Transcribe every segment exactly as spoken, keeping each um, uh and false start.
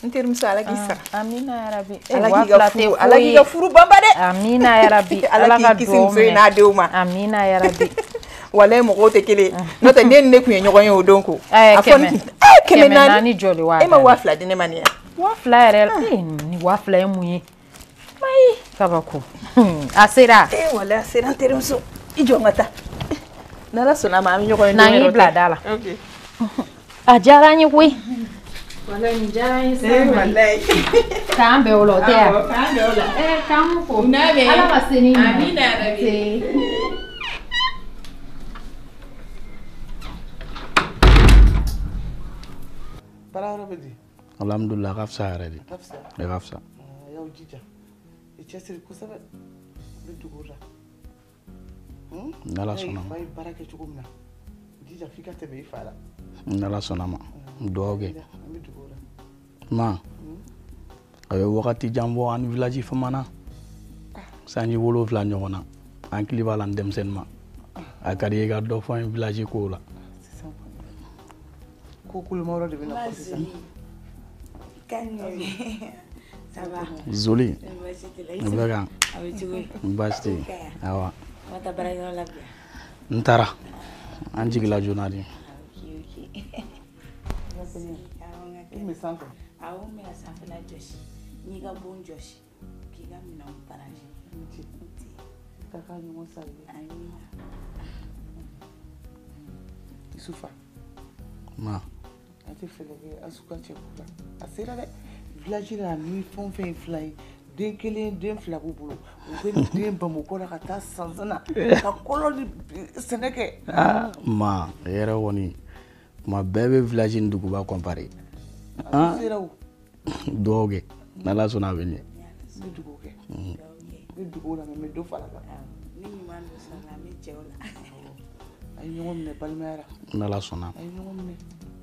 Nterimuso ala k'i sara. Amina yarabi. Ala k'i ka furu, ala k'i ka furu banba dɛ. Amina yarabi. Ala k'i kisi muso in n'a denw ma. Amina yarabi. Walayi mɔgɔw tɛ kelen ye. N'o tɛ ne ni ne tun ye ɲɔgɔn ye o don ko. A fɔ ne eh kɛmɛ naani jɔ de wa. E ma waa fila di ne ma nin ya. Waa fila yɛrɛ eh ni waa fila ye mun ye. Ayi kabako. A sera. Eh walayi a sera n terimuso. I jɔ n ka taa. N'ala sɔnna ma an bɛ ɲɔgɔn ye. N'an y'i bila da la. Ok. A diyara n ye koyi. Walayi nin diyara n ye sa. Eh walayi. K'an bɛn o la o tɛ yan. Awɔ k'an bɛn o la. Eh k'an m'u fo. N'a bɛ. Ala ka se ni ɲuman ye. Amina yarabi. Bara bɛ di. Alhamdulillah ka fisa yɛrɛ de. Ka fisa. Ne ka fisa. Y'aw jija. I cɛsiri kosɛbɛ. N bɛ dugu la. N'Ala sɔnna ma. Fa ye baara kɛ cogo min na. Jija f'i ka tɛmɛ i fa la. N'Ala sɔnna ma. Dugawu kɛ. N bɛ dugu la. Ma. A bɛ wagati jan bɔ an village fama na. Sanji wolonwula ɲɔgɔn na. An kili b'a la n denmisɛnnin ma. A ka di i ka dɔ fɔ n village kow la. Ko kulumawɔrɔ de bɛ na fɔ sisan. Ça va. Zoli. Ne bɛ kan. A bɛ cogo di? Baasi tɛ yen. Awa. Wa ta baarayɔrɔ la bi. N taara. An jigila joona de. I bɛ sanfɛ. Awɔ n bɛna sanfɛla jɔsi. N'i ka bon jɔsi k'i ka minɛnw baraji. Ka ka ɲɔgɔn sari. Amina. Isufa. Ma. A tɛ fɛlɛ kɛ Asuka cɛ k'u la. A sera dɛ. Village la ni fɛn fɛn ye fila ye. Den kelen den fila b'u bolo. U bɛ den Bamakɔ la ka taa Sanzana ka kɔlɔ ni sɛnɛ kɛ. Ah ma e yɛrɛ kɔni kuma bɛɛ bɛ village ni duguba comparer. A sera o. Dugawu kɛ. N'Ala sɔnna a bɛ ɲɛ. N bɛ dugawu kɛ. N bɛ dugawu la mɛ n bɛ dɔ fara a kan. Ni ɲuman don sɔnna an bɛ jɛ o la. A ye ɲɔgɔn minɛ balimaya la. N'Ala sɔnna. A ye ɲɔgɔn minɛ.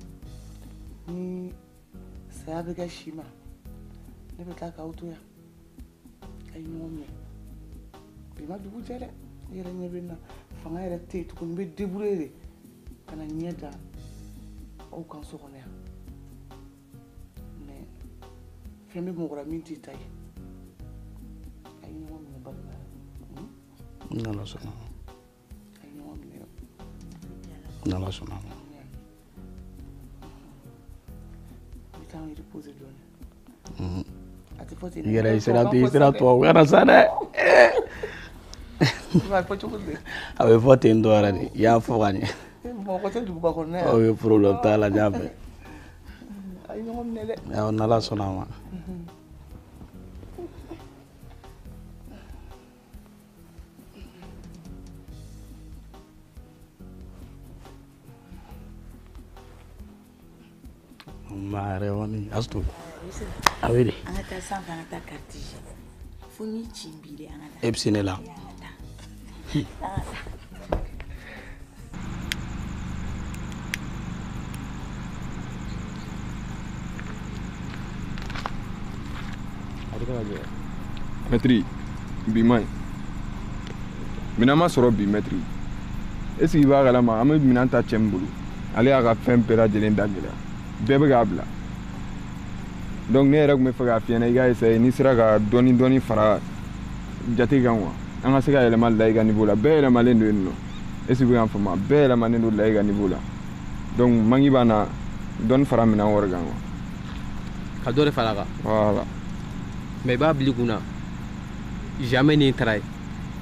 Ni saya bɛ kɛ si ma ne bɛ taa k'aw to yan. A ye ɲɔgɔn minɛ. Bi ma dugu jɛ dɛ. I yɛrɛ ɲɛ bɛ n na fanga yɛrɛ tɛ yen tuguni n bɛ débrouiller de ka na ɲɛ da aw kan so kɔnɔ yan. Mais fɛn bɛ mɔgɔ la min t'i ta ye. A ye ɲɔgɔn minɛ balimaya la. N'Ala sɔnna. A ye ɲɔgɔn minɛ. N'Ala sɔnna. I t'an reposer dɔɔni. A tɛ fɔ ten. I yɛrɛ i sera ten i sera tubabu kana sa dɛ. I b'a fɔ cogo di? A bɛ fɔ ten tɔ yɛrɛ de i y'a fɔ ka ɲɛ. Mɔgɔ tɛ duguba kɔnɔ yan. Aw ye problème t'a la n y'a mɛn. A ye ɲɔgɔn minɛ dɛ. Awɔ n'Ala sɔnna a ma. Ma yɛrɛ kɔni Astu. A bɛ de. An ka taa sanfɛ an ka taa karitizi. Fo n'i ci bi de an ka taa. E bɛ se ne la. Maître bi man mina ma sɔrɔ bi maître est-ce qu'il b'a kalama an bɛ minan ta cɛ min bolo ale y'a ka fɛn bɛɛ lajɛlen da gɛlɛya bɛɛ bɛ k'a bila donc ne yɛrɛ tun bɛ fɛ k'a f'i ɲɛna i ka essayer n'i sera ka dɔɔni dɔɔni fara jate kan quoi an ka se ka yɛlɛma Layi ka niveau la bɛɛ yɛlɛmalen don yen nɔ est-ce que i bɛ k'an faamu bɛɛ yɛlɛmalen don Layi ka niveau la donc manki b'a na dɔɔni fara minan wari kan quoi. Ka dɔ de fara a kan. Voilà. Mais i b'a bila i kunna jamais ni n taara ye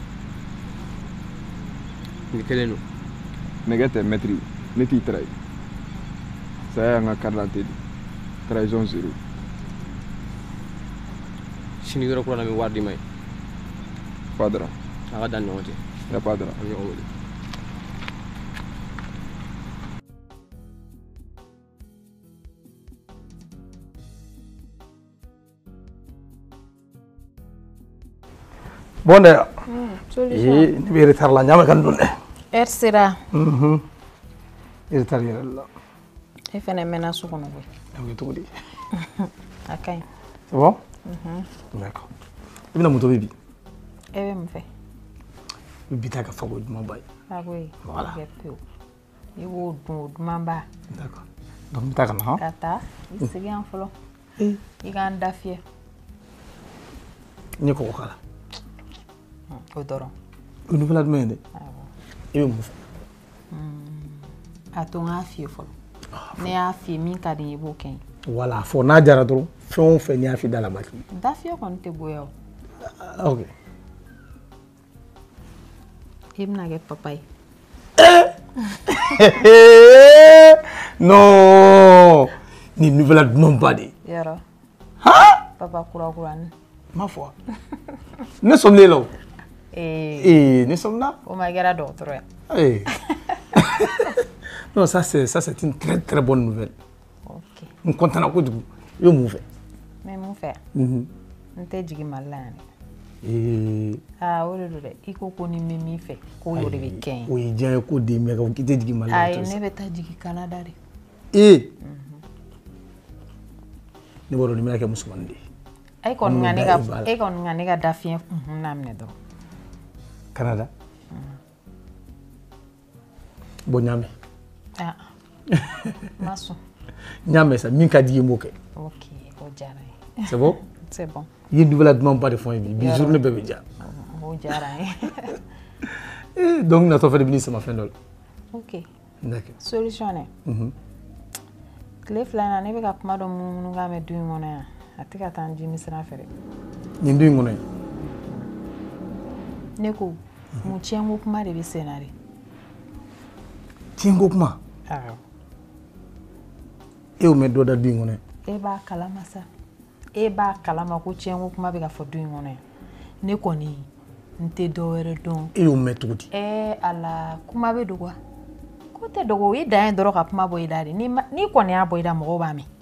nin kelen don. Nɛgɛ tɛ maître ne t'i taara ye saya y'an ka carte d'identité di trahison zéro. Sini yɔrɔ kura la n bɛ wari d'i ma ye. Padra. A ka dan ni ɲɔgɔn cɛ. Y a Padra. A bɛ ɲɔgɔn wele. Bon dɛ ee ne bɛ retard la ɲaamɛ kan don dɛ. Heure sera. Mhm. Retard yɛrɛ la. E fɛnɛ mɛnna so kɔnɔ koyi. A bɛ kɛ cogo di? A ka ɲi. C'est bon? Mhm. D'accord. I bɛna moto bɛ bi? E bɛ mun fɛ? I bi taa ka fago dumanba ye. Fago ye. Voilà. Kɛ pewu. I b'o dun o dumanba. D'accord. Donc n bɛ taa ka na. Ka taa i segin yan fɔlɔ. i ka n da fiyɛ n ye kɔgɔ k'a la o dɔrɔn o nouvelle jumɛn ye dɛ i bɛ mun fɛ a to n k'a fiyɛ fɔlɔ ne y'a fiyɛ min ka di n ye i b'o kɛ n ye wala fɔ n'a jara dɔrɔn fɛn o fɛn n'i y'a fiyɛ da la bati da fiyɛ kɔni tɛ goya o ok i bɛna kɛ papa ye non ni nouvelle jumɛn ba de yɔrɔ papa kura kuranin ma fɔ ne sɔminen la o ee ee ne sɔmina o ma kɛra dɔgɔtɔrɔ ye Eh. Non, ça c'est ça c'est une très très bonne nouvelle. Ok. On content à quoi du coup? Yo mon fait. Mais mon frère. Mhm. N tɛ jigin Mali la yan dɛ. Eh. Ah o de don dɛ. I ko ko ni n bɛ min fɛ k'o de bɛ kɛ n ye. O ye diɲɛ ye ko den mɛ k'i tɛ jigin Mali la. Ayi ne bɛ taa jigin Canada de. Eh. Ne b'a dɔn nin bɛna kɛ musomanin de ye. E kɔni ka ne ka e kɔni ka ne ka da fiɲɛ kun daminɛ dɔrɔn. Canada. Bon ɲaamɛ. Ah. Ma sɔn. Ɲaamɛ sa min ka di i ye n b'o kɛ. Ok o diyara n ye. C'est bon? C'est bon. I ye nouvelle jumɛn ba de fɔ n ye bi bi journée bɛɛ bɛ diya. O diyara n ye. Eh donc natɔ fɛ de bɛ n'i sama fɛn dɔ la. Ok. D'accord. Solution dɛ. Mhm. Tile fila in na ne bɛ ka kuma dɔ munumunu k'a mɛn du in kɔnɔ yan a tɛ ka taa n jimi sira fɛ dɛ. Nin du in kɔnɔ yen. Ne ko mun tiɲɛko kuma de bɛ sen na de. Tiɲɛko kuma. Awɔ. E y'o mɛn dɔ da du in kɔnɔ yan. E b'a kalama sa. E b'a kalama ko tiɲɛko kuma bɛ ka fɔ du in kɔnɔ yan. Ne kɔni n tɛ dɔ wɛrɛ dɔn. E y'o mɛn cogo di? Ɛɛ ala kuma bɛ dogo wa? Ko tɛ dogo o ye dan ye dɔrɔn ka kuma bɔ i da de. N'i kɔni y'a bɔ i da mɔgɔw b'a mɛn.